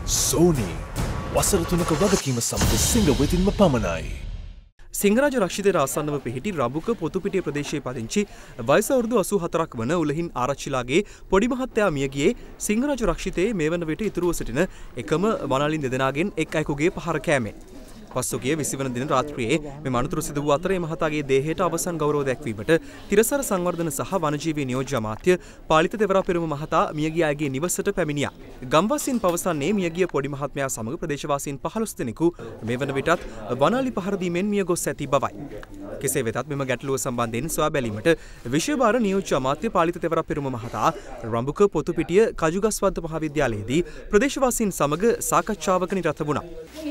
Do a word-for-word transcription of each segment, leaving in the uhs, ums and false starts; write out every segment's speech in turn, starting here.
Sony වසර තුනක වගකීම සමග සිංහ වෙතින්ම පමණයි. සිංහරාජ රක්ෂිතයට ආසන්නව පිහිටි රඹුක පොතුපිටිය ප්‍රදේශයේ පදිංචි වයස අවුරුදු අසූ හතරක් වන උලහින් ආරච්චිලාගේ පොඩි මහත්තයා මිය ගියේ සිංහරාජ රක්ෂිතයේ මේ වන විට ඉතුරුව සිටින එකම වනාලින් දෙදෙනාගෙන් එක් අයෙකුගේ පහර කෑමෙන්. පසුගිය විසි වන දින රාත්‍රියේ මෙම අනතුරු සිදු වූ අතර මහතාගේ දේහයට අවසන් ගෞරව දැක්වීමට තිරසර සංවර්ධන සහ වනජීවී නියෝජ්‍ය අමාත්‍ය පාලිත දෙවරාපෙරුම මහතා මියගිය අයගේ නිවසට පැමිණියා. ගම්වාසීන් පවසන්නේ මියගිය පොඩි මහත්මයා සමග ප්‍රදේශවාසීන් පහළොස් දෙනෙකු මේ වන විටත් වනාලි පහර දීමෙන් මිය ගොස් ඇති බවයි. කෙසේ වෙතත් මෙම ගැටලුව සම්බන්ධයෙන් සොයා බැලීමට විෂයභාර නියෝජ්‍ය අමාත්‍ය පාලිත දෙවරාපෙරුම මහතා රඹුක පොතුපිටිය කජුගස්වත්ත මහාවිද්‍යාලයේදී ප්‍රදේශවාසීන් සමග සාකච්ඡාවක නිරත වුණා.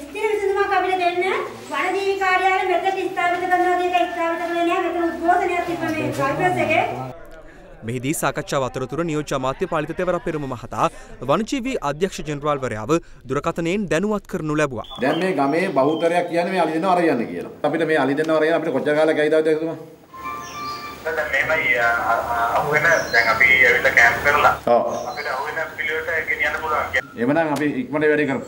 වනජීවී කාර්යාලය මෙතන ස්ථාපිත කරනවා කියන එක ස්ථාපිත කළේ නැහැ. මෙතන උද්ඝෝෂණයක් තිබුණේ කාර්යස් එකේ. මෙහිදී සාකච්ඡාව අතරතුර නියෝජ්‍ය අමාත්‍ය පාලිත තෙවරපෙරුම මහතා වනජීවී අධ්‍යක්ෂ ජෙනරාල්වරයාව දුරකථනයෙන් දැනුවත් කරනු ලැබුවා. දැන් මේ ගමේ බහුතරයක් කියන්නේ මේ අලි දෙනව අර යන්න කියලා. අපිට මේ අලි දෙනව අර යන්න අපිට කොච්චර කාලයක් ඇයිද දෙකතුමා? දැන් මේමයි අහුවෙන දැන් අපි ඇවිල්ලා කැම්ප් කරලා. ඔව්. අපිට අහුවෙන පිළිවෙලට ගෙනියන්න පුළුවන්. එවනම් අපි ඉක්මනට වැඩේ කරමු.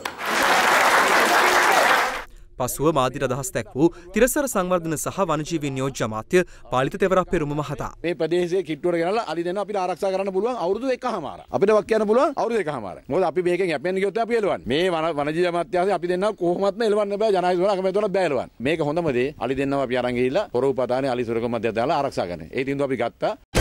පසුව මාධ්‍යට අදහස් දැක්වූ තිරසර සංවර්ධන සහ වනජීවී නියෝජ්‍ය අමාත්‍ය පාලිත තෙවරපෙරුම මහතා. මේ ප්‍රදේශයේ කිට්ටුවට ගෙනල්ලා අලි දෙනවා අපිට ආරක්ෂා කරන්න පුළුවන් අවුරුදු එකමාරක්. අපිට වක් කියන්න පුළුවන් අවුරුදු එකමාරක්. මොකද අපි මේකෙන් යැපෙන්න ගියොත් අපි එලවන්නේ. මේ වනජීවී අමාත්‍යාංශය අපි දෙන්නා කොහොමත්ම එලවන්න බෑ ජනාධිපතිතුමා කැමතිවොත් බෑ එලවන්න. මේක හොඳම දේ අලි දෙන්නවා අපි අරන් ගිහිල්ලා පොරොප්පතානේ අලි සුරක මැදට දාලා ආරක්ෂා කරන්න. ඒ තීන්දුව අපි ගත්තා.